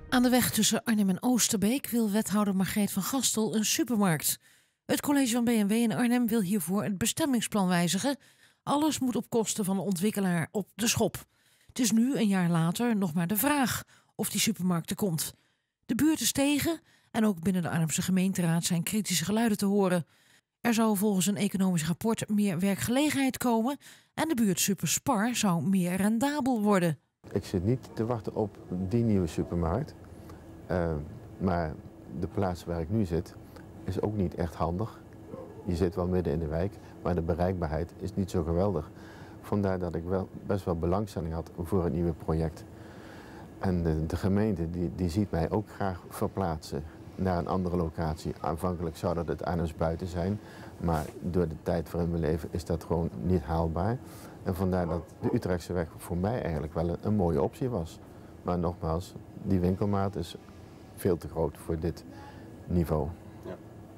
Aan de weg tussen Arnhem en Oosterbeek wil wethouder Margreet van Gastel een supermarkt. Het college van B&W in Arnhem wil hiervoor het bestemmingsplan wijzigen. Alles moet op kosten van de ontwikkelaar op de schop. Het is nu, een jaar later, nog maar de vraag of die supermarkt er komt. De buurt is tegen en ook binnen de Arnhemse gemeenteraad zijn kritische geluiden te horen. Er zou volgens een economisch rapport meer werkgelegenheid komen en de buurt Super Spar zou meer rendabel worden. Ik zit niet te wachten op die nieuwe supermarkt, maar de plaats waar ik nu zit is ook niet echt handig. Je zit wel midden in de wijk, maar de bereikbaarheid is niet zo geweldig. Vandaar dat ik best wel belangstelling had voor het nieuwe project. En de gemeente die ziet mij ook graag verplaatsen naar een andere locatie. Aanvankelijk zou dat het Arnhems buiten zijn, maar door de tijd waarin we leven is dat gewoon niet haalbaar. En vandaar dat de Utrechtseweg voor mij eigenlijk wel een mooie optie was. Maar nogmaals, die winkelmaat is veel te groot voor dit niveau. Ja.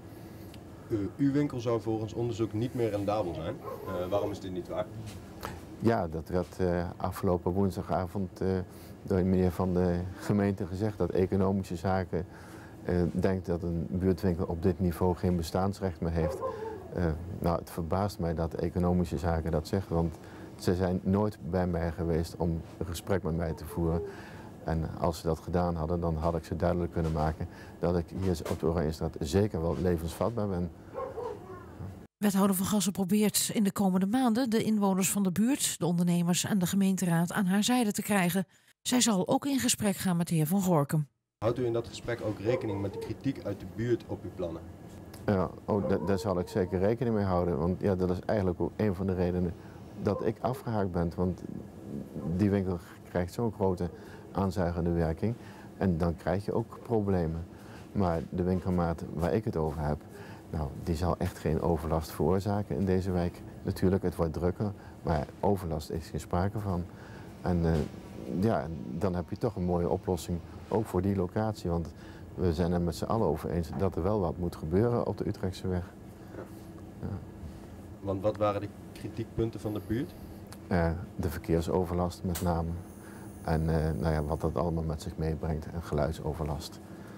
Uw winkel zou volgens onderzoek niet meer rendabel zijn. Waarom is dit niet waar? Ja, dat werd afgelopen woensdagavond door de meneer van de gemeente gezegd dat economische zaken denkt dat een buurtwinkel op dit niveau geen bestaansrecht meer heeft. Nou, het verbaast mij dat economische zaken dat zegt, want ze zijn nooit bij mij geweest om een gesprek met mij te voeren. En als ze dat gedaan hadden, dan had ik ze duidelijk kunnen maken dat ik hier op de Oranjestraat zeker wel levensvatbaar ben. Wethouder van Gastel probeert in de komende maanden de inwoners van de buurt, de ondernemers en de gemeenteraad aan haar zijde te krijgen. Zij zal ook in gesprek gaan met de heer Van Gorkum. Houdt u in dat gesprek ook rekening met de kritiek uit de buurt op uw plannen? Ja, daar zal ik zeker rekening mee houden, want ja, dat is eigenlijk ook een van de redenen dat ik afgehaakt ben. Want die winkel krijgt zo'n grote aanzuigende werking en dan krijg je ook problemen. Maar de winkelmaat waar ik het over heb, nou, die zal echt geen overlast veroorzaken in deze wijk. Natuurlijk, het wordt drukker, maar overlast is geen sprake van. En ja, dan heb je toch een mooie oplossing, ook voor die locatie. Want we zijn er met z'n allen over eens dat er wel wat moet gebeuren op de Utrechtseweg. Ja. Ja. Want wat waren de kritiekpunten van de buurt? De verkeersoverlast met name. En nou ja, wat dat allemaal met zich meebrengt en geluidsoverlast.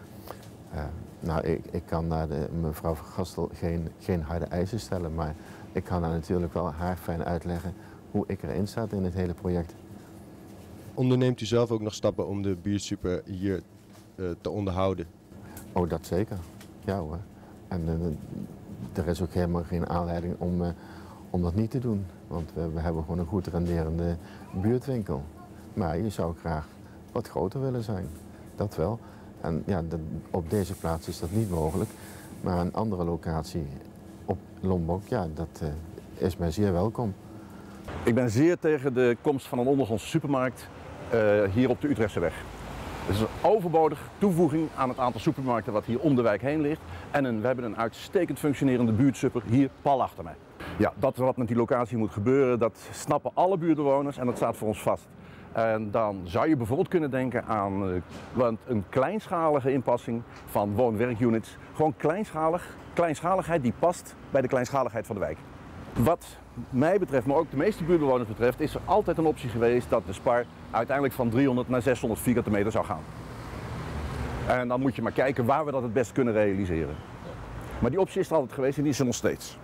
Nou, ik kan naar mevrouw van Gastel geen harde eisen stellen, maar ik kan haar natuurlijk wel haar fijn uitleggen hoe ik erin sta in het hele project. Onderneemt u zelf ook nog stappen om de buurtsuper hier te onderhouden? Oh, dat zeker. Ja hoor. En er is ook helemaal geen aanleiding om dat niet te doen. Want we hebben gewoon een goed renderende buurtwinkel. Maar je zou graag wat groter willen zijn. Dat wel. En ja, op deze plaats is dat niet mogelijk. Maar een andere locatie op Lombok, ja, dat is mij zeer welkom. Ik ben zeer tegen de komst van een ondergrondse supermarkt hier op de Utrechtseweg. Het is een overbodige toevoeging aan het aantal supermarkten wat hier om de wijk heen ligt. En we hebben een uitstekend functionerende buurtsuper hier pal achter mij. Ja, dat wat met die locatie moet gebeuren, dat snappen alle buurtbewoners en dat staat voor ons vast. En dan zou je bijvoorbeeld kunnen denken aan een kleinschalige inpassing van woon-werkunits. Gewoon kleinschaligheid die past bij de kleinschaligheid van de wijk. Wat mij betreft, maar ook de meeste buurtbewoners betreft, is er altijd een optie geweest dat de Spar uiteindelijk van 300 naar 600 vierkante meter zou gaan. En dan moet je maar kijken waar we dat het best kunnen realiseren. Maar die optie is er altijd geweest en die is er nog steeds.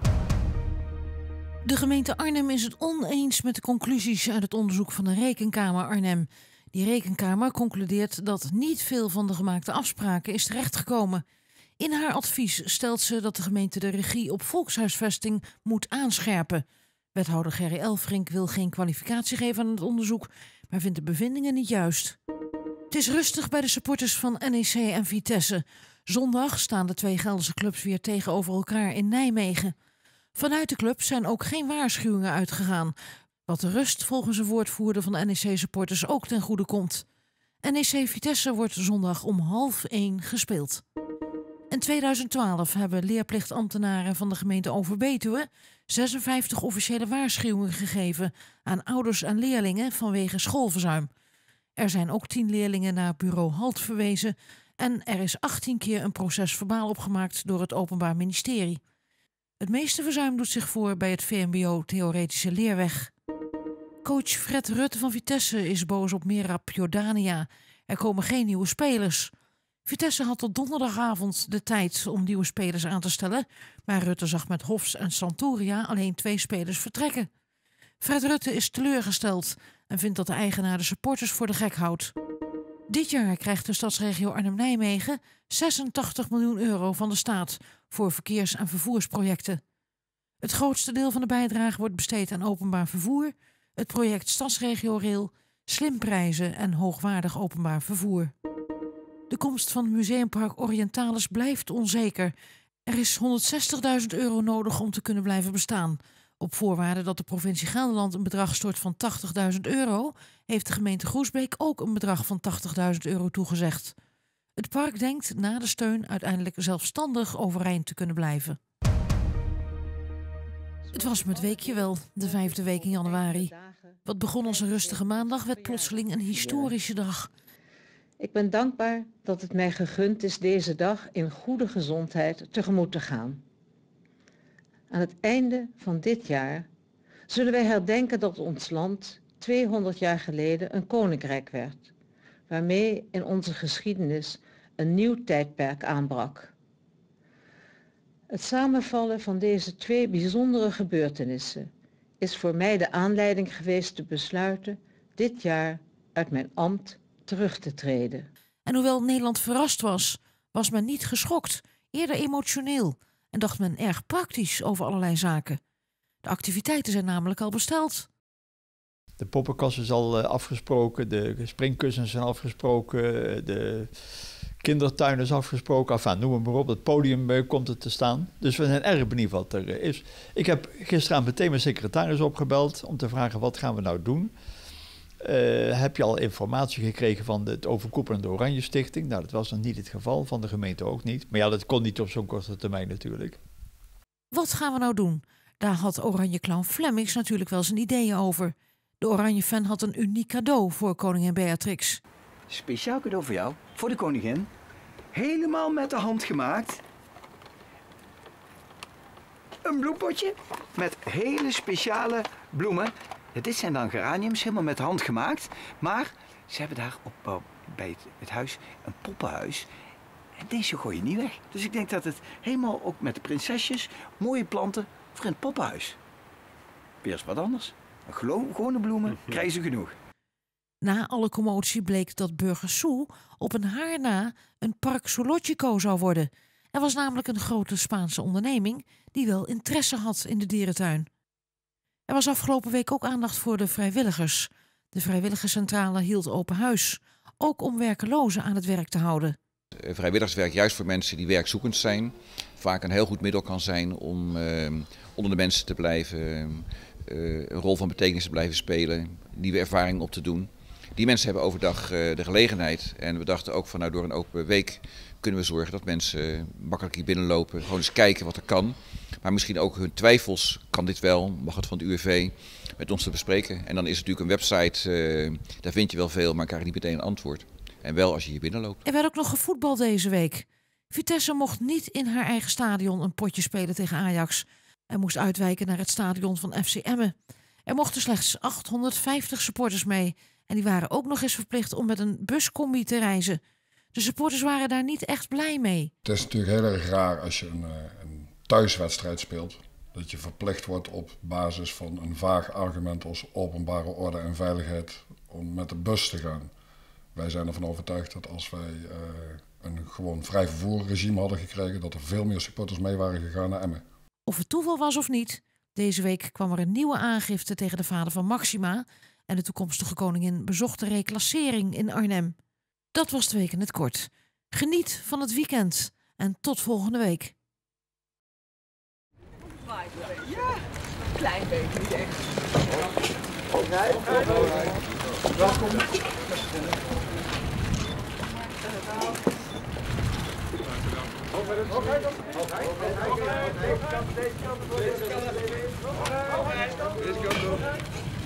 De gemeente Arnhem is het oneens met de conclusies uit het onderzoek van de Rekenkamer Arnhem. Die Rekenkamer concludeert dat niet veel van de gemaakte afspraken is terechtgekomen. In haar advies stelt ze dat de gemeente de regie op volkshuisvesting moet aanscherpen. Wethouder Gerry Elfrink wil geen kwalificatie geven aan het onderzoek, maar vindt de bevindingen niet juist. Het is rustig bij de supporters van NEC en Vitesse. Zondag staan de twee Gelderse clubs weer tegenover elkaar in Nijmegen. Vanuit de club zijn ook geen waarschuwingen uitgegaan, wat de rust volgens een woordvoerder van de NEC-supporters ook ten goede komt. NEC Vitesse wordt zondag om 12:30 gespeeld. In 2012 hebben leerplichtambtenaren van de gemeente Overbetuwe 56 officiële waarschuwingen gegeven aan ouders en leerlingen vanwege schoolverzuim. Er zijn ook 10 leerlingen naar bureau Halt verwezen en er is 18 keer een proces verbaal opgemaakt door het Openbaar Ministerie. Het meeste verzuim doet zich voor bij het VMBO Theoretische Leerweg. Coach Fred Rutte van Vitesse is boos op Merab Jordania. Er komen geen nieuwe spelers. Vitesse had tot donderdagavond de tijd om nieuwe spelers aan te stellen, maar Rutte zag met Hofs en Santoria alleen 2 spelers vertrekken. Fred Rutte is teleurgesteld en vindt dat de eigenaar de supporters voor de gek houdt. Dit jaar krijgt de stadsregio Arnhem-Nijmegen 86 miljoen euro van de staat voor verkeers- en vervoersprojecten. Het grootste deel van de bijdrage wordt besteed aan openbaar vervoer, het project Stadsregio Rail, slimprijzen en hoogwaardig openbaar vervoer. De komst van het Museumpark Orientalis blijft onzeker. Er is 160.000 euro nodig om te kunnen blijven bestaan. Op voorwaarde dat de provincie Gelderland een bedrag stort van 80.000 euro... heeft de gemeente Groesbeek ook een bedrag van 80.000 euro toegezegd. Het park denkt na de steun uiteindelijk zelfstandig overeind te kunnen blijven. Het was me het weekje wel, de 5e week in januari. Wat begon als een rustige maandag werd plotseling een historische dag. Ik ben dankbaar dat het mij gegund is deze dag in goede gezondheid tegemoet te gaan. Aan het einde van dit jaar zullen wij herdenken dat ons land 200 jaar geleden een koninkrijk werd, waarmee in onze geschiedenis een nieuw tijdperk aanbrak. Het samenvallen van deze 2 bijzondere gebeurtenissen is voor mij de aanleiding geweest te besluiten dit jaar uit mijn ambt terug te treden. En hoewel Nederland verrast was, was men niet geschokt, eerder emotioneel en dacht men erg praktisch over allerlei zaken. De activiteiten zijn namelijk al besteld. De poppenkast is al afgesproken, de springkussens zijn afgesproken, de kindertuin is afgesproken, enfin, noem het maar op, het podium komt er te staan. Dus we zijn erg benieuwd wat er is. Ik heb gisteravond meteen mijn secretaris opgebeld om te vragen wat gaan we nou doen. Heb je al informatie gekregen van het overkoepelende Oranje Stichting? Nou, dat was nog niet het geval, van de gemeente ook niet. Maar ja, dat kon niet op zo'n korte termijn natuurlijk. Wat gaan we nou doen? Daar had Oranje Clown Flemmings natuurlijk wel zijn ideeën over. De Oranje fan had een uniek cadeau voor koningin Beatrix. Speciaal cadeau voor jou, voor de koningin. Helemaal met de hand gemaakt. Een bloempotje met hele speciale bloemen. Dit zijn dan geraniums, helemaal met de hand gemaakt. Maar ze hebben daar bij het huis een poppenhuis. En deze gooi je niet weg. Dus ik denk dat het helemaal ook met de prinsesjes, mooie planten voor in het poppenhuis. Weer eens wat anders. Gewone bloemen krijgen ze genoeg. Na alle commotie bleek dat Burger Soe op een haar na een park zoologico zou worden. Er was namelijk een grote Spaanse onderneming die wel interesse had in de dierentuin. Er was afgelopen week ook aandacht voor de vrijwilligers. De vrijwilligerscentrale hield open huis, ook om werkelozen aan het werk te houden. Vrijwilligerswerk juist voor mensen die werkzoekend zijn, vaak een heel goed middel kan zijn om onder de mensen te blijven, een rol van betekenis te blijven spelen, nieuwe ervaringen op te doen. Die mensen hebben overdag de gelegenheid en we dachten ook van nou, door een open week kunnen we zorgen dat mensen makkelijk hier binnenlopen, gewoon eens kijken wat er kan. Maar misschien ook hun twijfels, kan dit wel, mag het van het UWV, met ons te bespreken. En dan is het natuurlijk een website, daar vind je wel veel, maar krijg je niet meteen een antwoord. En wel als je hier binnenloopt. Er werd ook nog gevoetbald deze week. Vitesse mocht niet in haar eigen stadion een potje spelen tegen Ajax. En moest uitwijken naar het stadion van FC Emmen. Er mochten slechts 850 supporters mee. En die waren ook nog eens verplicht om met een buscombi te reizen. De supporters waren daar niet echt blij mee. Het is natuurlijk heel erg raar als je een thuiswedstrijd speelt. Dat je verplicht wordt op basis van een vaag argument als openbare orde en veiligheid om met de bus te gaan. Wij zijn ervan overtuigd dat als wij een gewoon vrij vervoerregime hadden gekregen, dat er veel meer supporters mee waren gegaan naar Emmen. Of het toeval was of niet, deze week kwam er een nieuwe aangifte tegen de vader van Maxima en de toekomstige koningin bezocht de reclassering in Arnhem. Dat was de week in het kort. Geniet van het weekend en tot volgende week. Ja, een klein beetje, niet echt. Welkom. Deze kant op.